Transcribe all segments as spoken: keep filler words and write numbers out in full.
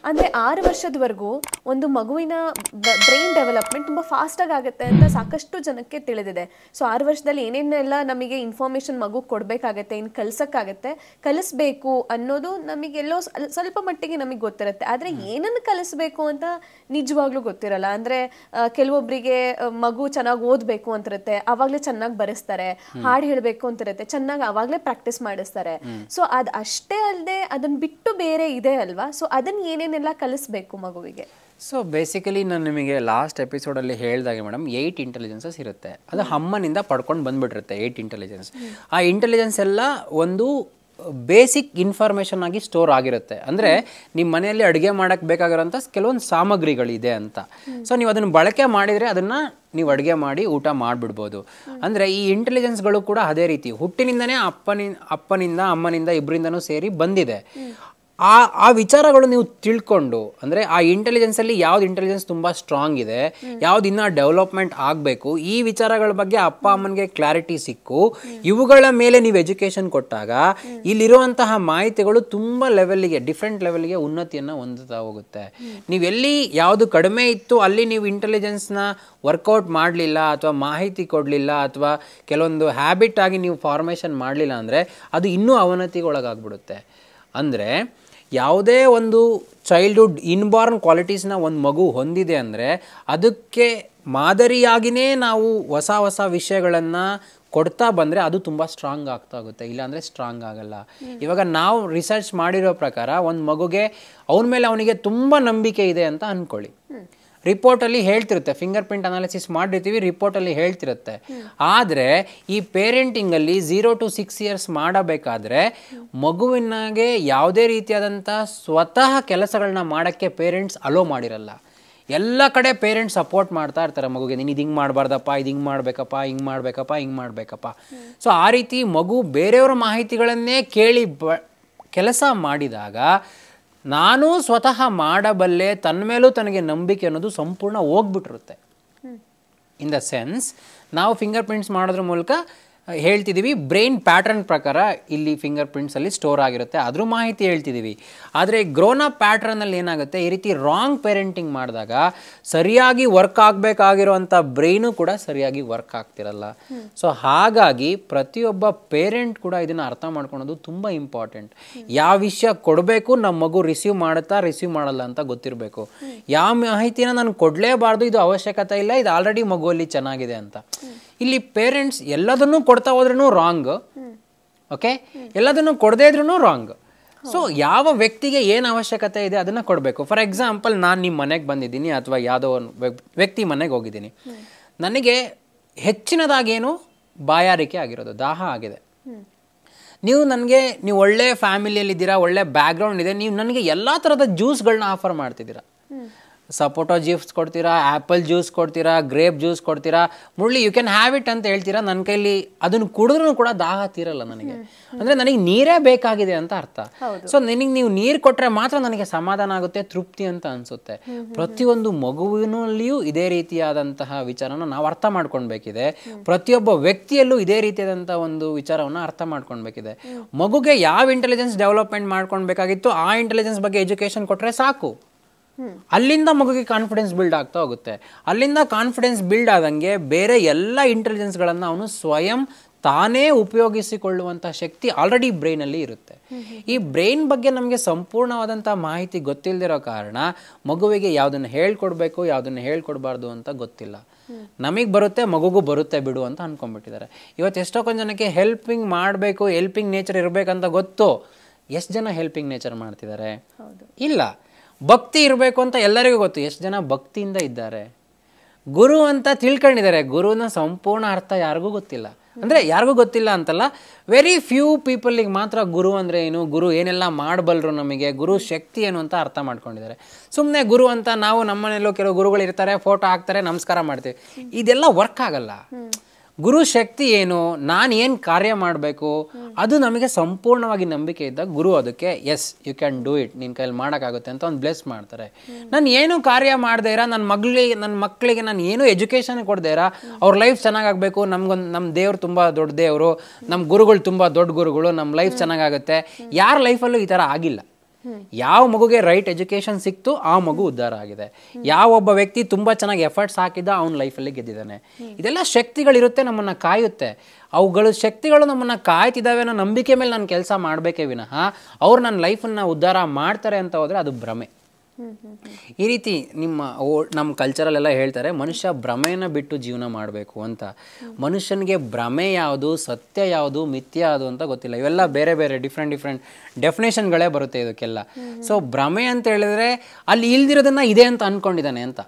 ಅಂದರೆ ಆರು ವರ್ಷದವರೆಗೂ ಒಂದು ಮಗುವಿನ ಬ್ರೈನ್ ಡೆವಲಪ್ಮೆಂಟ್ ತುಂಬ ಫಾಸ್ಟಾಗಿ ಆಗುತ್ತೆ ಅಂತ ಸಾಕಷ್ಟು ಜನಕ್ಕೆ ತಿಳಿದಿದೆ. ಸೊ ಆರು ವರ್ಷದಲ್ಲಿ ಏನೇನೆಲ್ಲ ನಮಗೆ ಇನ್ಫಾರ್ಮೇಷನ್ ಮಗು ಕೊಡಬೇಕಾಗತ್ತೆ, ಇನ್ನು ಕಲಿಸೋಕ್ಕಾಗತ್ತೆ, ಕಲಿಸ್ಬೇಕು ಅನ್ನೋದು ನಮಗೆಲ್ಲೋ ಸ್ವಲ್ಪ ಮಟ್ಟಿಗೆ ನಮಗೆ ಗೊತ್ತಿರುತ್ತೆ. ಆದರೆ ಏನನ್ನು ಕಲಿಸ್ಬೇಕು ಅಂತ ನಿಜವಾಗ್ಲೂ ಗೊತ್ತಿರಲ್ಲ. ಅಂದರೆ ಕೆಲವೊಬ್ಬರಿಗೆ ಮಗು ಚೆನ್ನಾಗಿ ಓದಬೇಕು ಅಂತಿರುತ್ತೆ, ಆವಾಗಲೇ ಚೆನ್ನಾಗಿ ಬರೆಸ್ತಾರೆ. ಹಾಡು ಹೇಳಬೇಕು ಅಂತಿರುತ್ತೆ, ಚೆನ್ನಾಗಿ ಆವಾಗಲೇ ಪ್ರಾಕ್ಟೀಸ್ ಮಾಡಿಸ್ತಾರೆ. ಸೊ ಅದು ಅಷ್ಟೇ ಅಲ್ಲದೆ ಅದನ್ನ ಬಿಟ್ಟು ಬೇರೆ ಇದೆ ಅಲ್ವಾ? ಸೊ ಅದನ್ನ ಏನೇನೆಲ್ಲ ಕಲಿಸ್ಬೇಕು ಮಗುವಿಗೆ? ಸೊ ಬೇಸಿಕಲಿ ನಾನು ನಿಮಗೆ ಲಾಸ್ಟ್ ಎಪಿಸೋಡಲ್ಲಿ ಹೇಳಿದಾಗೆ ಮೇಡಮ್, ಏಯ್ಟ್ ಇಂಟೆಲಿಜೆನ್ಸಸ್ ಇರುತ್ತೆ. ಅದು ಅಮ್ಮನಿಂದ ಪಡ್ಕೊಂಡು ಬಂದುಬಿಟ್ಟಿರುತ್ತೆ ಏಯ್ಟ್ ಇಂಟೆಲಿಜೆನ್ಸ್. ಆ ಇಂಟೆಲಿಜೆನ್ಸ್ ಎಲ್ಲ ಒಂದು ಬೇಸಿಕ್ ಇನ್ಫಾರ್ಮೇಷನ್ ಆಗಿ ಸ್ಟೋರ್ ಆಗಿರುತ್ತೆ. ಅಂದರೆ ನಿಮ್ಮ ಮನೆಯಲ್ಲಿ ಅಡುಗೆ ಮಾಡೋಕ್ಕೆ ಬೇಕಾಗಿರೋಂಥ ಕೆಲವೊಂದು ಸಾಮಗ್ರಿಗಳಿದೆ ಅಂತ. ಸೊ ನೀವು ಅದನ್ನು ಬಳಕೆ ಮಾಡಿದರೆ ಅದನ್ನು ನೀವು ಅಡುಗೆ ಮಾಡಿ ಊಟ ಮಾಡಿಬಿಡ್ಬೋದು. ಅಂದರೆ ಈ ಇಂಟೆಲಿಜೆನ್ಸ್ಗಳು ಕೂಡ ಅದೇ ರೀತಿ ಹುಟ್ಟಿನಿಂದನೇ ಅಪ್ಪನಿಂದ ಅಪ್ಪನಿಂದ ಅಮ್ಮನಿಂದ ಇಬ್ಬರಿಂದನೂ ಸೇರಿ ಬಂದಿದೆ. ಆ ಆ ವಿಚಾರಗಳು ನೀವು ತಿಳ್ಕೊಂಡು, ಅಂದರೆ ಆ ಇಂಟೆಲಿಜೆನ್ಸಲ್ಲಿ ಯಾವ್ದು ಇಂಟೆಲಿಜೆನ್ಸ್ ತುಂಬ ಸ್ಟ್ರಾಂಗ್ ಇದೆ, ಯಾವ್ದು ಇನ್ನೂ ಡೆವಲಪ್ಮೆಂಟ್ ಆಗಬೇಕು, ಈ ವಿಚಾರಗಳ ಬಗ್ಗೆ ಅಪ್ಪ ಅಮ್ಮನಿಗೆ ಕ್ಲಾರಿಟಿ ಸಿಕ್ಕು ಇವುಗಳ ಮೇಲೆ ನೀವು ಎಜುಕೇಷನ್ ಕೊಟ್ಟಾಗ ಇಲ್ಲಿರುವಂತಹ ಮಾಹಿತಿಗಳು ತುಂಬ ಲೆವೆಲ್ಗೆ, ಡಿಫ್ರೆಂಟ್ ಲೆವೆಲ್ಗೆ ಉನ್ನತಿಯನ್ನು ಹೊಂದುತ್ತಾ ಹೋಗುತ್ತೆ. ನೀವೆಲ್ಲಿ ಯಾವುದು ಕಡಿಮೆ ಇತ್ತು ಅಲ್ಲಿ ನೀವು ಇಂಟೆಲಿಜೆನ್ಸ್ನ ವರ್ಕೌಟ್ ಮಾಡಲಿಲ್ಲ ಅಥವಾ ಮಾಹಿತಿ ಕೊಡಲಿಲ್ಲ ಅಥವಾ ಕೆಲವೊಂದು ಹ್ಯಾಬಿಟ್ ಆಗಿ ನೀವು ಫಾರ್ಮೇಷನ್ ಮಾಡಲಿಲ್ಲ ಅಂದರೆ ಅದು ಇನ್ನೂ ಅವನತಿಗೊಳಗಾಗ್ಬಿಡುತ್ತೆ. ಅಂದರೆ ಯಾವುದೇ ಒಂದು ಚೈಲ್ಡ್ಹುಡ್ ಇನ್ಬಾರ್ನ್ ಕ್ವಾಲಿಟೀಸ್ನ ಒಂದು ಮಗು ಹೊಂದಿದೆ ಅಂದರೆ ಅದಕ್ಕೆ ಮಾದರಿಯಾಗಿಯೇ ನಾವು ಹೊಸ ಹೊಸ ವಿಷಯಗಳನ್ನು ಕೊಡ್ತಾ ಬಂದರೆ ಅದು ತುಂಬ ಸ್ಟ್ರಾಂಗ್ ಆಗ್ತಾ ಹೋಗುತ್ತೆ. ಇಲ್ಲಾಂದರೆ ಸ್ಟ್ರಾಂಗ್ ಆಗಲ್ಲ. ಇವಾಗ ನಾವು ರಿಸರ್ಚ್ ಮಾಡಿರೋ ಪ್ರಕಾರ ಒಂದು ಮಗುಗೆ ಅವನ ಮೇಲೆ ಅವನಿಗೆ ತುಂಬ ನಂಬಿಕೆ ಇದೆ ಅಂತ ಅಂದ್ಕೊಳ್ಳಿ. ರಿಪೋರ್ಟಲ್ಲಿ ಹೇಳ್ತಿರುತ್ತೆ, ಫಿಂಗರ್ ಪ್ರಿಂಟ್ ಅನಾಲಿಸಿಸ್ ಮಾಡಿರ್ತೀವಿ, ರಿಪೋರ್ಟಲ್ಲಿ ಹೇಳ್ತಿರುತ್ತೆ. ಆದರೆ ಈ ಪೇರೆಂಟಿಂಗಲ್ಲಿ ಝೀರೋ ಟು ಸಿಕ್ಸ್ ಇಯರ್ಸ್ ಮಾಡಬೇಕಾದ್ರೆ ಮಗುವಿನಾಗೆ ಯಾವುದೇ ರೀತಿಯಾದಂಥ ಸ್ವತಃ ಕೆಲಸಗಳನ್ನ ಮಾಡೋಕ್ಕೆ ಪೇರೆಂಟ್ಸ್ ಅಲೋ ಮಾಡಿರಲ್ಲ. ಎಲ್ಲ ಕಡೆ ಪೇರೆಂಟ್ಸ್ ಸಪೋರ್ಟ್ ಮಾಡ್ತಾ ಇರ್ತಾರೆ ಮಗುಗೆ, ನೀನು ಇದು ಹಿಂಗೆ ಮಾಡಬಾರ್ದಪ್ಪ, ಇದು ಹಿಂಗೆ ಮಾಡಬೇಕಪ್ಪ, ಹಿಂಗೆ ಮಾಡಬೇಕಪ್ಪ, ಹಿಂಗೆ ಮಾಡಬೇಕಪ್ಪ. ಸೊ ಆ ರೀತಿ ಮಗು ಬೇರೆಯವರ ಮಾಹಿತಿಗಳನ್ನೇ ಕೇಳಿ ಬ ಕೆಲಸ ಮಾಡಿದಾಗ ನಾನು ಸ್ವತಃ ಮಾಡಬಲ್ಲೆ ತನ್ನ ಮೇಲೂ ತನಗೆ ನಂಬಿಕೆ ಅನ್ನೋದು ಸಂಪೂರ್ಣ ಹೋಗ್ಬಿಟ್ಟಿರುತ್ತೆ. ಇನ್ ದ ಸೆನ್ಸ್ ನಾವು ಫಿಂಗರ್ ಪ್ರಿಂಟ್ಸ್ ಮಾಡೋದ್ರ ಮೂಲಕ ಹೇಳ್ತಿದ್ದೀವಿ, ಬ್ರೈನ್ ಪ್ಯಾಟ್ರನ್ ಪ್ರಕಾರ ಇಲ್ಲಿ ಫಿಂಗರ್ ಪ್ರಿಂಟ್ಸಲ್ಲಿ ಸ್ಟೋರ್ ಆಗಿರುತ್ತೆ, ಅದ್ರ ಮಾಹಿತಿ ಹೇಳ್ತಿದ್ದೀವಿ. ಆದರೆ ಗ್ರೋನ್ ಅಪ್ ಪ್ಯಾಟ್ರನಲ್ಲಿ ಏನಾಗುತ್ತೆ, ಈ ರೀತಿ ರಾಂಗ್ ಪೇರೆಂಟಿಂಗ್ ಮಾಡಿದಾಗ ಸರಿಯಾಗಿ ವರ್ಕ್ ಆಗಬೇಕಾಗಿರೋವಂಥ ಬ್ರೈನು ಕೂಡ ಸರಿಯಾಗಿ ವರ್ಕ್ ಆಗ್ತಿರಲ್ಲ. ಸೊ ಹಾಗಾಗಿ ಪ್ರತಿಯೊಬ್ಬ ಪೇರೆಂಟ್ ಕೂಡ ಇದನ್ನು ಅರ್ಥ ಮಾಡ್ಕೊಳೋದು ತುಂಬ ಇಂಪಾರ್ಟೆಂಟ್. ಯಾವ ವಿಷಯ ಕೊಡಬೇಕು, ನಮ್ಮ ಮಗು ರಿಸೀವ್ ಮಾಡುತ್ತಾ ರಿಸೀವ್ ಮಾಡಲ್ಲ ಅಂತ ಗೊತ್ತಿರಬೇಕು. ಯಾವ ಮಾಹಿತಿನ ನಾನು ಕೊಡಲೇಬಾರ್ದು, ಇದು ಅವಶ್ಯಕತೆ ಇಲ್ಲ, ಇದು ಆಲ್ರೆಡಿ ಮಗುವಲ್ಲಿ ಚೆನ್ನಾಗಿದೆ ಅಂತ. ಇಲ್ಲಿ ಪೇರೆಂಟ್ಸ್ ಎಲ್ಲದನ್ನೂ ಕೊಡ್ತಾ ಹೋದ್ರೂ ರಾಂಗ್, ಓಕೆ, ಎಲ್ಲದನ್ನು ಕೊಡದೇ ಇದ್ರೂ ರಾಂಗ್. ಸೊ ಯಾವ ವ್ಯಕ್ತಿಗೆ ಏನು ಅವಶ್ಯಕತೆ ಇದೆ ಅದನ್ನು ಕೊಡಬೇಕು. ಫಾರ್ ಎಕ್ಸಾಂಪಲ್, ನಾನು ನಿಮ್ಮ ಮನೆಗೆ ಬಂದಿದ್ದೀನಿ ಅಥವಾ ಯಾವುದೋ ಒಂದು ವ್ಯಕ್ತಿ ಮನೆಗೆ ಹೋಗಿದ್ದೀನಿ, ನನಗೆ ಹೆಚ್ಚಿನದಾಗೇನು ಬಾಯಾರಿಕೆ ಆಗಿರೋದು, ದಾಹ ಆಗಿದೆ. ನೀವು ನನಗೆ, ನೀವು ಒಳ್ಳೆ ಫ್ಯಾಮಿಲಿಯಲ್ಲಿದ್ದೀರಾ, ಒಳ್ಳೆ ಬ್ಯಾಕ್ಗ್ರೌಂಡ್ ಇದೆ, ನೀವು ನನಗೆ ಎಲ್ಲ ಥರದ ಜ್ಯೂಸ್ಗಳನ್ನ ಆಫರ್ ಮಾಡ್ತಿದ್ದೀರಾ. ಸಪೋಟೋ ಜ್ಯೂಸ್ ಕೊಡ್ತೀರಾ, ಆ್ಯಪಲ್ ಜ್ಯೂಸ್ ಕೊಡ್ತೀರಾ, ಗ್ರೇಪ್ ಜ್ಯೂಸ್ ಕೊಡ್ತೀರಾ, Murali you can have it ಅಂತ ಹೇಳ್ತೀರಾ. ನನ್ನ ಕೈಲಿ ಅದನ್ನು ಕುಡಿದ್ರೂ ಕೂಡ ದಾಹ ತೀರಲ್ಲ ನನಗೆ. ಅಂದರೆ ನನಗೆ ನೀರೇ ಬೇಕಾಗಿದೆ ಅಂತ ಅರ್ಥ. ಸೊ ನಿನಗೆ ನೀವು ನೀರು ಕೊಟ್ಟರೆ ಮಾತ್ರ ನನಗೆ ಸಮಾಧಾನ ಆಗುತ್ತೆ, ತೃಪ್ತಿ ಅಂತ ಅನಿಸುತ್ತೆ. ಪ್ರತಿಯೊಂದು ಮಗುವಿನಲ್ಲಿಯೂ ಇದೇ ರೀತಿಯಾದಂತಹ ವಿಚಾರನ ನಾವು ಅರ್ಥ ಮಾಡ್ಕೊಳ್ಬೇಕಿದೆ. ಪ್ರತಿಯೊಬ್ಬ ವ್ಯಕ್ತಿಯಲ್ಲೂ ಇದೇ ರೀತಿಯಾದಂಥ ಒಂದು ವಿಚಾರವನ್ನು ಅರ್ಥ ಮಾಡ್ಕೊಳ್ಬೇಕಿದೆ. ಮಗುಗೆ ಯಾವ ಇಂಟೆಲಿಜೆನ್ಸ್ ಡೆವಲಪ್ಮೆಂಟ್ ಮಾಡ್ಕೊಳ್ಬೇಕಾಗಿತ್ತು ಆ ಇಂಟೆಲಿಜೆನ್ಸ್ ಬಗ್ಗೆ ಎಜುಕೇಷನ್ ಕೊಟ್ಟರೆ ಸಾಕು. ಅಲ್ಲಿಂದ ಮಗುಗೆ ಕಾನ್ಫಿಡೆನ್ಸ್ ಬಿಲ್ಡ್ ಆಗ್ತಾ ಹೋಗುತ್ತೆ. ಅಲ್ಲಿಂದ ಕಾನ್ಫಿಡೆನ್ಸ್ ಬಿಲ್ಡ್ ಆದಂಗೆ ಬೇರೆ ಎಲ್ಲ ಇಂಟೆಲಿಜೆನ್ಸ್ಗಳನ್ನು ಅವನು ಸ್ವಯಂ ತಾನೇ ಉಪಯೋಗಿಸಿಕೊಳ್ಳುವಂಥ ಶಕ್ತಿ ಆಲ್ರೆಡಿ ಬ್ರೈನಲ್ಲಿ ಇರುತ್ತೆ. ಈ ಬ್ರೈನ್ ಬಗ್ಗೆ ನಮಗೆ ಸಂಪೂರ್ಣವಾದಂಥ ಮಾಹಿತಿ ಗೊತ್ತಿಲ್ಲದಿರೋ ಕಾರಣ ಮಗುವಿಗೆ ಯಾವುದನ್ನು ಹೇಳ್ಕೊಡ್ಬೇಕು, ಯಾವುದನ್ನು ಹೇಳ್ಕೊಡ್ಬಾರ್ದು ಅಂತ ಗೊತ್ತಿಲ್ಲ. ನಮಗೆ ಬರುತ್ತೆ, ಮಗುಗೂ ಬರುತ್ತೆ ಬಿಡು ಅಂತ ಅಂದ್ಕೊಂಡ್ಬಿಟ್ಟಿದ್ದಾರೆ. ಇವತ್ತು ಎಷ್ಟೊಂದು ಜನಕ್ಕೆ ಹೆಲ್ಪಿಂಗ್ ಮಾಡಬೇಕು, ಹೆಲ್ಪಿಂಗ್ ನೇಚರ್ ಇರಬೇಕಂತ ಗೊತ್ತು. ಎಷ್ಟು ಜನ ಹೆಲ್ಪಿಂಗ್ ನೇಚರ್ ಮಾಡ್ತಿದ್ದಾರೆ? ಇಲ್ಲ. ಭಕ್ತಿ ಇರಬೇಕು ಅಂತ ಎಲ್ಲರಿಗೂ ಗೊತ್ತು, ಎಷ್ಟು ಜನ ಭಕ್ತಿಯಿಂದ ಇದ್ದಾರೆ? ಗುರು ಅಂತ ತಿಳ್ಕೊಂಡಿದ್ದಾರೆ, ಗುರುವಿನ ಸಂಪೂರ್ಣ ಅರ್ಥ ಯಾರಿಗೂ ಗೊತ್ತಿಲ್ಲ. ಅಂದರೆ ಯಾರಿಗೂ ಗೊತ್ತಿಲ್ಲ ಅಂತಲ್ಲ, ವೆರಿ ಫ್ಯೂ ಪೀಪಲಿಗೆ ಮಾತ್ರ ಗುರು ಅಂದರೆ ಏನು, ಗುರು ಏನೆಲ್ಲ ಮಾಡಬಲ್ಲರು, ನಮಗೆ ಗುರು ಶಕ್ತಿ ಏನು ಅಂತ ಅರ್ಥ ಮಾಡ್ಕೊಂಡಿದ್ದಾರೆ. ಸುಮ್ಮನೆ ಗುರು ಅಂತ ನಾವು ನಮ್ಮನೆಯಲ್ಲೂ ಕೆಲವು ಗುರುಗಳು ಇರ್ತಾರೆ, ಫೋಟೋ ಹಾಕ್ತಾರೆ, ನಮಸ್ಕಾರ ಮಾಡ್ತೀವಿ. ಇದೆಲ್ಲ ವರ್ಕ್ ಆಗಲ್ಲ. ಗುರು ಶಕ್ತಿ ಏನು, ನಾನು ಏನು ಕಾರ್ಯ ಮಾಡಬೇಕು ಅದು ನಮಗೆ ಸಂಪೂರ್ಣವಾಗಿ ನಂಬಿಕೆ ಇದ್ದಾಗ ಗುರು ಅದಕ್ಕೆ yes you can do it, ನಿನ್ನ ಕೈಯಲ್ಲಿ ಮಾಡೋಕ್ಕಾಗುತ್ತೆ ಅಂತ ಒಂದು ಬ್ಲೆಸ್ ಮಾಡ್ತಾರೆ. ನಾನು ಏನು ಕಾರ್ಯ ಮಾಡದೇ ಇರ, ನನ್ನ ಮಗಳಿಗೆ ನನ್ನ ಮಕ್ಕಳಿಗೆ ನಾನು ಏನು ಎಜುಕೇಷನ್ ಕೊಡದೇ ಇರ, ಅವ್ರ ಲೈಫ್ ಚೆನ್ನಾಗಾಗಬೇಕು, ನಮ್ಗೊಂದು ನಮ್ಮ ದೇವ್ರು ತುಂಬ ದೊಡ್ಡ ದೇವರು, ನಮ್ಮ ಗುರುಗಳು ತುಂಬ ದೊಡ್ಡ ಗುರುಗಳು, ನಮ್ಮ ಲೈಫ್ ಚೆನ್ನಾಗಾಗುತ್ತೆ. ಯಾರ ಲೈಫಲ್ಲೂ ಈ ಥರ ಆಗಿಲ್ಲ. ಯಾವ ಮಗುಗೆ ರೈಟ್ ಎಜುಕೇಷನ್ ಸಿಕ್ತು ಆ ಮಗು ಉದ್ಧಾರ ಆಗಿದೆ. ಯಾವೊಬ್ಬ ವ್ಯಕ್ತಿ ತುಂಬ ಚೆನ್ನಾಗಿ ಎಫರ್ಟ್ಸ್ ಹಾಕಿದ ಅವನ ಲೈಫಲ್ಲಿ ಗೆದ್ದಿದ್ದಾನೆ. ಇದೆಲ್ಲ ಶಕ್ತಿಗಳಿರುತ್ತೆ, ನಮ್ಮನ್ನು ಕಾಯುತ್ತೆ. ಅವುಗಳು ಶಕ್ತಿಗಳು ನಮ್ಮನ್ನು ಕಾಯ್ತಿದ್ದಾವೆ ಅನ್ನೋ ನಂಬಿಕೆ ಮೇಲೆ ನಾನು ಕೆಲಸ ಮಾಡಬೇಕೇ ವಿನಃ ಅವ್ರು ನನ್ನ ಲೈಫನ್ನು ಉದ್ಧಾರ ಮಾಡ್ತಾರೆ ಅಂತ ಹೋದರೆ ಅದು ಭ್ರಮೆ. ಈ ರೀತಿ ನಿಮ್ಮ ನಮ್ಮ ಕಲ್ಚರಲ್ಲೆಲ್ಲ ಹೇಳ್ತಾರೆ ಮನುಷ್ಯ ಭ್ರಮೆಯನ್ನು ಬಿಟ್ಟು ಜೀವನ ಮಾಡಬೇಕು ಅಂತ. ಮನುಷ್ಯನಿಗೆ ಭ್ರಮೆ ಯಾವುದು, ಸತ್ಯ ಯಾವುದು, ಮಿಥ್ಯ ಯಾವುದು ಅಂತ ಗೊತ್ತಿಲ್ಲ. ಇವೆಲ್ಲ ಬೇರೆ ಬೇರೆ ಡಿಫ್ರೆಂಟ್ ಡಿಫ್ರೆಂಟ್ ಡೆಫಿನೇಷನ್ಗಳೇ ಬರುತ್ತೆ ಇದಕ್ಕೆಲ್ಲ. ಸೊ ಭ್ರಮೆ ಅಂತ ಹೇಳಿದ್ರೆ ಅಲ್ಲಿ ಇಲ್ದಿರೋದನ್ನ ಇದೆ ಅಂತ ಅನ್ಕೊಂಡಿದ್ದಾನೆ ಅಂತ.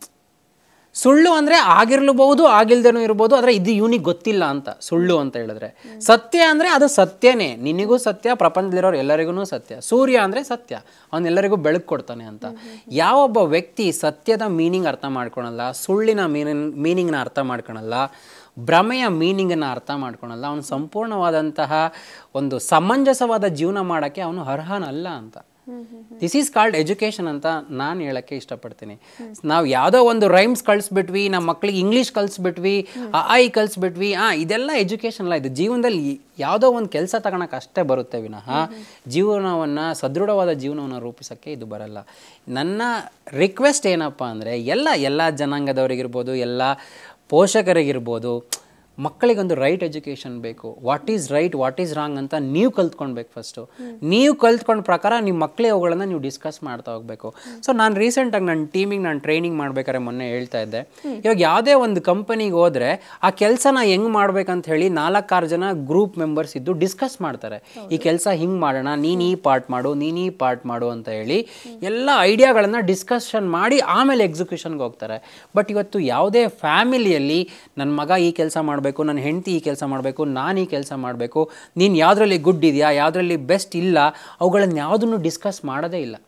ಸುಳ್ಳು ಅಂದರೆ ಆಗಿರ್ಲಬಹುದು ಆಗಿಲ್ದೇನೂ ಇರ್ಬೋದು, ಆದರೆ ಇದು ಇವನಿಗೆ ಗೊತ್ತಿಲ್ಲ ಅಂತ ಸುಳ್ಳು ಅಂತ ಹೇಳಿದ್ರೆ. ಸತ್ಯ ಅಂದರೆ ಅದು ಸತ್ಯನೇ, ನಿನಗೂ ಸತ್ಯ, ಪ್ರಪಂಚದಲ್ಲಿರೋರು ಎಲ್ಲರಿಗೂ ಸತ್ಯ. ಸೂರ್ಯ ಅಂದರೆ ಸತ್ಯ, ಅವನೆಲ್ಲರಿಗೂ ಬೆಳಕು ಕೊಡ್ತಾನೆ ಅಂತ. ಯಾವೊಬ್ಬ ವ್ಯಕ್ತಿ ಸತ್ಯದ ಮೀನಿಂಗ್ ಅರ್ಥ ಮಾಡ್ಕೊಳಲ್ಲ, ಸುಳ್ಳಿನ ಮೀನಿಂಗ್ ಮೀನಿಂಗ್ನ ಅರ್ಥ ಮಾಡ್ಕೊಳಲ್ಲ, ಭ್ರಮೆಯ ಮೀನಿಂಗನ್ನು ಅರ್ಥ ಮಾಡ್ಕೊಳಲ್ಲ, ಅವನು ಸಂಪೂರ್ಣವಾದಂತಹ ಒಂದು ಸಮಂಜಸವಾದ ಜೀವನ ಮಾಡೋಕ್ಕೆ ಅವನು ಅರ್ಹನಲ್ಲ ಅಂತ. ದಿಸ್ ಈಸ್ ಕಾಲ್ಡ್ ಎಜುಕೇಷನ್ ಅಂತ ನಾನು ಹೇಳೋಕ್ಕೆ ಇಷ್ಟಪಡ್ತೀನಿ. ನಾವು ಯಾವುದೋ ಒಂದು ರೈಮ್ಸ್ ಕಳಿಸ್ಬಿಟ್ವಿ, ನಮ್ಮ ಮಕ್ಕಳಿಗೆ ಇಂಗ್ಲೀಷ್ ಕಲಿಸ್ಬಿಟ್ವಿ, ಆ ಐ ಕಲಿಸ್ಬಿಟ್ವಿ, ಆ ಇದೆಲ್ಲ ಎಜುಕೇಷನ್ ಅಲ್ಲ. ಇದು ಜೀವನದಲ್ಲಿ ಯಾವುದೋ ಒಂದು ಕೆಲಸ ತಗೊಳಕ್ಕೆ ಅಷ್ಟೇ ಬರುತ್ತೆ ವಿನಃ ಜೀವನವನ್ನು, ಸದೃಢವಾದ ಜೀವನವನ್ನು ರೂಪಿಸೋಕ್ಕೆ ಇದು ಬರಲ್ಲ. ನನ್ನ ರಿಕ್ವೆಸ್ಟ್ ಏನಪ್ಪ ಅಂದರೆ ಎಲ್ಲ ಎಲ್ಲ ಜನಾಂಗದವರಿಗಿರ್ಬೋದು, ಎಲ್ಲ ಪೋಷಕರಿಗಿರ್ಬೋದು, ಮಕ್ಕಳಿಗೊಂದು ರೈಟ್ ಎಜುಕೇಷನ್ ಬೇಕು. What is right, what is wrong ಅಂತ ನೀವು ಕಲ್ತ್ಕೊಳ್ಬೇಕು. ಫಸ್ಟು ನೀವು ಕಲ್ತ್ಕೊಂಡ ಪ್ರಕಾರ ನಿಮ್ಮ ಮಕ್ಕಳೇ ಅವುಗಳನ್ನು ನೀವು ಡಿಸ್ಕಸ್ ಮಾಡ್ತಾ ಹೋಗಬೇಕು. ಸೊ ನಾನು ರೀಸೆಂಟಾಗಿ ನನ್ನ ಟೀಮಿಗೆ ನಾನು ಟ್ರೈನಿಂಗ್ ಮಾಡ್ಬೇಕಾದ್ರೆ ಮೊನ್ನೆ ಹೇಳ್ತಾ ಇದ್ದೆ, ಇವಾಗ ಯಾವುದೇ ಒಂದು ಕಂಪನಿಗೆ ಹೋದರೆ ಆ ಕೆಲಸನ ಹೆಂಗೆ ಮಾಡ್ಬೇಕಂತ ಹೇಳಿ ನಾಲ್ಕಾರು ಜನ ಗ್ರೂಪ್ ಮೆಂಬರ್ಸ್ ಇದ್ದು ಡಿಸ್ಕಸ್ ಮಾಡ್ತಾರೆ. ಈ ಕೆಲಸ ಹಿಂಗೆ ಮಾಡೋಣ, ನೀನು ಈ ಪಾರ್ಟ್ ಮಾಡು, ನೀನು ಈ ಪಾರ್ಟ್ ಮಾಡು ಅಂತ ಹೇಳಿ ಎಲ್ಲ ಐಡಿಯಾಗಳನ್ನು ಡಿಸ್ಕಷನ್ ಮಾಡಿ ಆಮೇಲೆ ಎಕ್ಸಿಕ್ಯೂಷನ್ಗೆ ಹೋಗ್ತಾರೆ. ಬಟ್ ಇವತ್ತು ಯಾವುದೇ ಫ್ಯಾಮಿಲಿಯಲ್ಲಿ ನನ್ನ ಮಗ ಈ ಕೆಲಸ ಮಾಡಬೇಕು, ನನ್ನ ಹೆಂಡತಿ ಈ ಕೆಲಸ ಮಾಡಬೇಕು, ನಾನು ಈ ಕೆಲಸ ಮಾಡಬೇಕು, ನೀನು ಯಾವುದರಲ್ಲಿ ಗುಡ್ ಇದೆಯಾ, ಯಾವುದರಲ್ಲಿ ಬೆಸ್ಟ್ ಇಲ್ಲ, ಅವುಗಳನ್ನು ಯಾವುದನ್ನು ಡಿಸ್ಕಸ್ ಮಾಡೋದೇ ಇಲ್ಲ.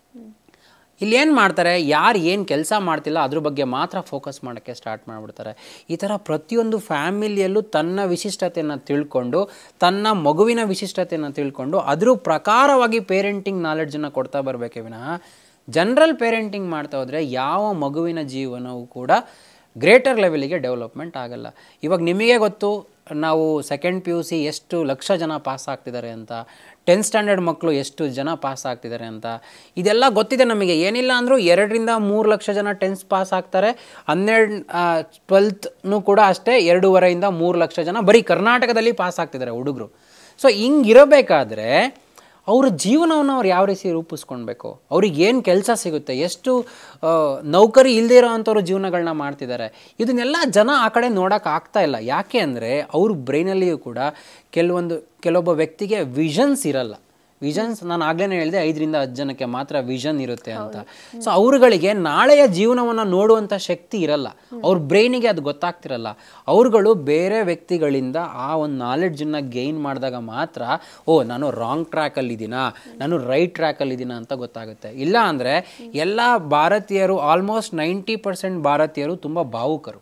ಇಲ್ಲಿ ಏನು ಮಾಡ್ತಾರೆ, ಯಾರು ಏನು ಕೆಲಸ ಮಾಡ್ತಿಲ್ಲ ಅದ್ರ ಬಗ್ಗೆ ಮಾತ್ರ ಫೋಕಸ್ ಮಾಡೋಕ್ಕೆ ಸ್ಟಾರ್ಟ್ ಮಾಡಿಬಿಡ್ತಾರೆ. ಈ ಥರ ಪ್ರತಿಯೊಂದು ಫ್ಯಾಮಿಲಿಯಲ್ಲೂ ತನ್ನ ವಿಶಿಷ್ಟತೆಯನ್ನು ತಿಳ್ಕೊಂಡು, ತನ್ನ ಮಗುವಿನ ವಿಶಿಷ್ಟತೆಯನ್ನು ತಿಳ್ಕೊಂಡು ಅದ್ರ ಪ್ರಕಾರವಾಗಿ ಪೇರೆಂಟಿಂಗ್ ನಾಲೆಡ್ಜನ್ನು ಕೊಡ್ತಾ ಬರಬೇಕೇ ವಿನಃ ಜನರಲ್ ಪೇರೆಂಟಿಂಗ್ ಮಾಡ್ತಾ ಹೋದರೆ ಯಾವ ಮಗುವಿನ ಜೀವನವೂ ಕೂಡ ಗ್ರೇಟರ್ ಲೆವೆಲಿಗೆ ಡೆವಲಪ್ಮೆಂಟ್ ಆಗಲ್ಲ. ಇವಾಗ ನಿಮಗೆ ಗೊತ್ತು, ನಾವು ಸೆಕೆಂಡ್ ಪಿ ಯು ಸಿ ಎಷ್ಟು ಲಕ್ಷ ಜನ ಪಾಸ್ ಆಗ್ತಿದ್ದಾರೆ ಅಂತ, ಟೆಂತ್ ಸ್ಟ್ಯಾಂಡರ್ಡ್ ಮಕ್ಕಳು ಎಷ್ಟು ಜನ ಪಾಸ್ ಆಗ್ತಿದ್ದಾರೆ ಅಂತ, ಇದೆಲ್ಲ ಗೊತ್ತಿದೆ ನಮಗೆ. ಏನಿಲ್ಲ ಅಂದರೂ ಎರಡರಿಂದ ಮೂರು ಲಕ್ಷ ಜನ ಟೆಂತ್ ಪಾಸ್ ಆಗ್ತಾರೆ. ಹನ್ನೆರಡು ಟ್ವೆಲ್ತ್ನೂ ಕೂಡ ಅಷ್ಟೇ, ಎರಡೂವರೆಯಿಂದ ಮೂರು ಲಕ್ಷ ಜನ ಬರೀ ಕರ್ನಾಟಕದಲ್ಲಿ ಪಾಸ್ ಆಗ್ತಿದ್ದಾರೆ ಹುಡುಗರು. ಸೊ ಹಿಂಗಿರಬೇಕಾದ್ರೆ ಅವ್ರ ಜೀವನವನ್ನು ಅವ್ರು ಯಾವ ರೀತಿ ರೂಪಿಸ್ಕೊಳ್ಬೇಕು, ಅವ್ರಿಗೆ ಏನು ಕೆಲಸ ಸಿಗುತ್ತೆ, ಎಷ್ಟು ನೌಕರಿ ಇಲ್ಲದೇ ಇರೋ ಅಂಥವ್ರು ಜೀವನಗಳನ್ನ ಮಾಡ್ತಿದ್ದಾರೆ, ಇದನ್ನೆಲ್ಲ ಜನ ಆ ಕಡೆ ನೋಡೋಕೆ ಆಗ್ತಾ ಇಲ್ಲ. ಯಾಕೆ ಅಂದರೆ ಅವ್ರ ಬ್ರೈನಲ್ಲಿಯೂ ಕೂಡ ಕೆಲವೊಂದು ಕೆಲವೊಬ್ಬ ವ್ಯಕ್ತಿಗೆ ವಿಷನ್ಸ್ ಇರಲ್ಲ. ವಿಷನ್ಸ್ ನಾನು ಆಗ್ಲೇ ಹೇಳಿದೆ, ಐದರಿಂದ ಹತ್ತು ಜನಕ್ಕೆ ಮಾತ್ರ ವಿಷನ್ ಇರುತ್ತೆ ಅಂತ. ಸೊ ಅವ್ರುಗಳಿಗೆ ನಾಳೆಯ ಜೀವನವನ್ನು ನೋಡುವಂಥ ಶಕ್ತಿ ಇರಲ್ಲ, ಅವ್ರ ಬ್ರೈನಿಗೆ ಅದು ಗೊತ್ತಾಗ್ತಿರಲ್ಲ. ಅವ್ರುಗಳು ಬೇರೆ ವ್ಯಕ್ತಿಗಳಿಂದ ಆ ಒಂದು ನಾಲೆಡ್ಜನ್ನು ಗೈನ್ ಮಾಡಿದಾಗ ಮಾತ್ರ ಓ ನಾನು ರಾಂಗ್ ಟ್ರ್ಯಾಕಲ್ಲಿದ್ದೀನಾ, ನಾನು ರೈಟ್ ಟ್ರ್ಯಾಕಲ್ಲಿದ್ದೀನಾ ಅಂತ ಗೊತ್ತಾಗುತ್ತೆ. ಇಲ್ಲ ಅಂದರೆ ಎಲ್ಲ ಭಾರತೀಯರು, ಆಲ್ಮೋಸ್ಟ್ ನೈಂಟಿ ಪರ್ಸೆಂಟ್ ಭಾರತೀಯರು ತುಂಬ ಭಾವುಕರು.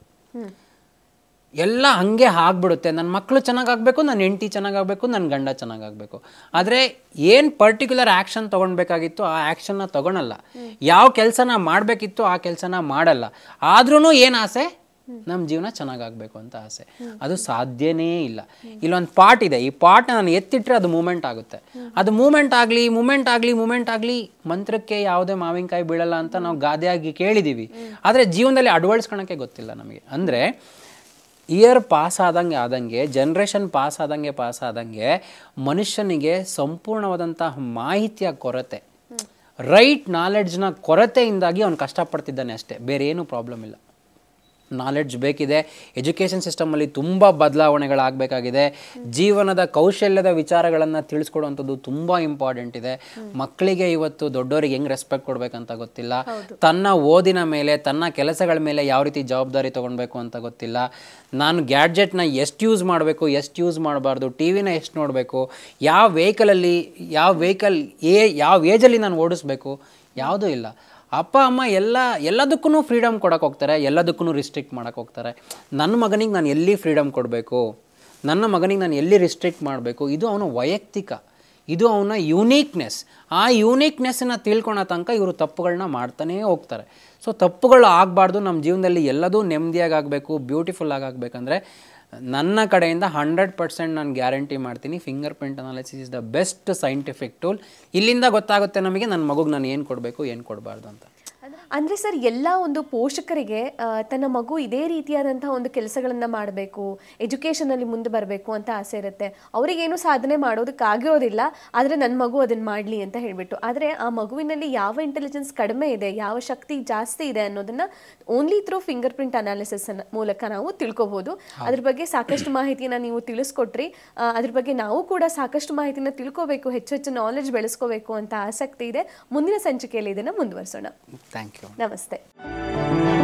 ಎಲ್ಲ ಹಾಗೆ ಆಗ್ಬಿಡುತ್ತೆ, ನನ್ನ ಮಕ್ಕಳು ಚೆನ್ನಾಗಾಗಬೇಕು, ನನ್ನ ಹೆಂಡತಿ ಚೆನ್ನಾಗಾಗಬೇಕು, ನನ್ನ ಗಂಡ ಚೆನ್ನಾಗಾಗಬೇಕು. ಆದರೆ ಏನು ಪರ್ಟಿಕ್ಯುಲರ್ ಆ್ಯಕ್ಷನ್ ತೊಗೊಳ್ಬೇಕಾಗಿತ್ತು ಆ ಆ್ಯಕ್ಷನ್ನ ತೊಗೊಳಲ್ಲ. ಯಾವ ಕೆಲಸನ ಮಾಡಬೇಕಿತ್ತು ಆ ಕೆಲಸನ ಮಾಡಲ್ಲ. ಆದ್ರೂ ಏನು ಆಸೆ, ನಮ್ಮ ಜೀವನ ಚೆನ್ನಾಗಾಗಬೇಕು ಅಂತ ಆಸೆ. ಅದು ಸಾಧ್ಯನೇ ಇಲ್ಲ. ಇಲ್ಲೊಂದು ಪಾಟ್ ಇದೆ, ಈ ಪಾಟ್ನ ನಾನು ಎತ್ತಿಟ್ರೆ ಅದು ಮೂಮೆಂಟ್ ಆಗುತ್ತೆ. ಅದು ಮೂಮೆಂಟ್ ಆಗಲಿ ಮೂಮೆಂಟ್ ಆಗಲಿ ಮೂಮೆಂಟ್ ಆಗಲಿ ಮಂತ್ರಕ್ಕೆ ಯಾವುದೇ ಮಾವಿನಕಾಯಿ ಬೀಳಲ್ಲ ಅಂತ ನಾವು ಗಾದೆಯಾಗಿ ಕೇಳಿದ್ದೀವಿ. ಆದರೆ ಜೀವನದಲ್ಲಿ ಅಳವಡಿಸ್ಕೊಳಕ್ಕೆ ಗೊತ್ತಿಲ್ಲ ನಮಗೆ. ಅಂದರೆ ಇಯರ್ ಪಾಸ್ ಆದಂಗೆ ಆದಂಗೆ, ಜನ್ರೇಷನ್ ಪಾಸ್ ಆದಂಗೆ ಪಾಸ್ ಆದಂಗೆ ಮನುಷ್ಯನಿಗೆ ಸಂಪೂರ್ಣವಾದಂತಹ ಮಾಹಿತಿಯ ಕೊರತೆ, ರೈಟ್ ನಾಲೆಡ್ಜ್ನ ಕೊರತೆಯಿಂದಾಗಿ ಅವನು ಕಷ್ಟಪಡ್ತಿದ್ದಾನೆ ಅಷ್ಟೇ, ಬೇರೆ ಏನೂ ಪ್ರಾಬ್ಲಮ್ ಇಲ್ಲ. ನಾಲೆಡ್ಜ್ ಬೇಕಿದೆ. ಎಜುಕೇಷನ್ ಸಿಸ್ಟಮಲ್ಲಿ ತುಂಬ ಬದಲಾವಣೆಗಳಾಗಬೇಕಾಗಿದೆ. ಜೀವನದ ಕೌಶಲ್ಯದ ವಿಚಾರಗಳನ್ನು ತಿಳಿಸ್ಕೊಡುವಂಥದ್ದು ತುಂಬ ಇಂಪಾರ್ಟೆಂಟ್ ಇದೆ. ಮಕ್ಕಳಿಗೆ ಇವತ್ತು ದೊಡ್ಡವರಿಗೆ ಹೆಂಗೆ ರೆಸ್ಪೆಕ್ಟ್ ಕೊಡಬೇಕಂತ ಗೊತ್ತಿಲ್ಲ, ತನ್ನ ಓದಿನ ಮೇಲೆ, ತನ್ನ ಕೆಲಸಗಳ ಮೇಲೆ ಯಾವ ರೀತಿ ಜವಾಬ್ದಾರಿ ತೊಗೊಳ್ಬೇಕು ಅಂತ ಗೊತ್ತಿಲ್ಲ. ನಾನು ಗ್ಯಾಡ್ಜೆಟ್ನ ಎಷ್ಟು ಯೂಸ್ ಮಾಡಬೇಕು, ಎಷ್ಟು ಯೂಸ್ ಮಾಡಬಾರ್ದು, ಟಿ ವಿನ ಎಷ್ಟು ನೋಡಬೇಕು, ಯಾವ ವೆಹಿಕಲಲ್ಲಿ ಯಾವ ವೆಹಿಕಲ್ ಏ ಯಾವ ಏಜಲ್ಲಿ ನಾನು ಓಡಿಸ್ಬೇಕು, ಯಾವುದೂ ಇಲ್ಲ. ಅಪ್ಪ ಅಮ್ಮ ಎಲ್ಲ ಎಲ್ಲದಕ್ಕೂ ಫ್ರೀಡಮ್ ಕೊಡೋಕೆ ಹೋಗ್ತಾರೆ, ಎಲ್ಲದಕ್ಕೂ ರಿಸ್ಟ್ರಿಕ್ಟ್ ಮಾಡೋಕೆ ಹೋಗ್ತಾರೆ. ನನ್ನ ಮಗನಿಗೆ ನಾನು ಎಲ್ಲಿ ಫ್ರೀಡಮ್ ಕೊಡಬೇಕು, ನನ್ನ ಮಗನಿಗೆ ನಾನು ಎಲ್ಲಿ ರಿಸ್ಟ್ರಿಕ್ಟ್ ಮಾಡಬೇಕು, ಇದು ಅವನ ವೈಯಕ್ತಿಕ, ಇದು ಅವನ ಯೂನೀಕ್ನೆಸ್. ಆ ಯೂನೀಕ್ನೆಸ್ಸನ್ನು ತಿಳ್ಕೊಳೋ ತನಕ ಇವರು ತಪ್ಪುಗಳನ್ನ ಮಾಡ್ತಾನೇ ಹೋಗ್ತಾರೆ. ಸೊ ತಪ್ಪುಗಳು ಆಗಬಾರ್ದು, ನಮ್ಮ ಜೀವನದಲ್ಲಿ ಎಲ್ಲದೂ ನೆಮ್ಮದಿಯಾಗಿ ಆಗಬೇಕು, ಬ್ಯೂಟಿಫುಲ್ ಆಗಬೇಕಂದ್ರೆ ನನ್ನ ಕಡೆಯಿಂದ ಹಂಡ್ರೆಡ್ ಪರ್ಸೆಂಟ್ ನಾನು ಗ್ಯಾರಂಟಿ ಮಾಡ್ತೀನಿ, finger print analysis is the best scientific tool. ಇಲ್ಲಿಂದ ಗೊತ್ತಾಗುತ್ತೆ ನಮಗೆ ನನ್ನ ಮಗುಗೆ ನಾನು ಏನು ಕೊಡಬೇಕು ಏನು ಕೊಡಬಾರ್ದು ಅಂತ. ಅಂದರೆ ಸರ್, ಎಲ್ಲ ಒಂದು ಪೋಷಕರಿಗೆ ತನ್ನ ಮಗು ಇದೇ ರೀತಿಯಾದಂಥ ಒಂದು ಕೆಲಸಗಳನ್ನು ಮಾಡಬೇಕು, ಎಜುಕೇಷನಲ್ಲಿ ಮುಂದೆ ಬರಬೇಕು ಅಂತ ಆಸೆ ಇರುತ್ತೆ. ಅವರಿಗೇನು ಸಾಧನೆ ಮಾಡೋದಕ್ಕಾಗಿರೋದಿಲ್ಲ, ಆದರೆ ನನ್ನ ಮಗು ಅದನ್ನು ಮಾಡಲಿ ಅಂತ ಹೇಳಿಬಿಟ್ಟು. ಆದರೆ ಆ ಮಗುವಿನಲ್ಲಿ ಯಾವ ಇಂಟೆಲಿಜೆನ್ಸ್ ಕಡಿಮೆ ಇದೆ, ಯಾವ ಶಕ್ತಿ ಜಾಸ್ತಿ ಇದೆ ಅನ್ನೋದನ್ನು only through finger print analysis ಮೂಲಕ ನಾವು ತಿಳ್ಕೊಬೋದು. ಅದ್ರ ಬಗ್ಗೆ ಸಾಕಷ್ಟು ಮಾಹಿತಿನ ನೀವು ತಿಳಿಸ್ಕೊಟ್ರಿ. ಅದ್ರ ಬಗ್ಗೆ ನಾವು ಕೂಡ ಸಾಕಷ್ಟು ಮಾಹಿತಿನ ತಿಳ್ಕೋಬೇಕು, ಹೆಚ್ಚು ಹೆಚ್ಚು ನಾಲೆಜ್ ಬೆಳೆಸ್ಕೋಬೇಕು ಅಂತ ಆಸಕ್ತಿ ಇದೆ. ಮುಂದಿನ ಸಂಚಿಕೆಯಲ್ಲಿ ಇದನ್ನು ಮುಂದುವರಿಸೋಣ. Thank you. ನಮಸ್ತೆ.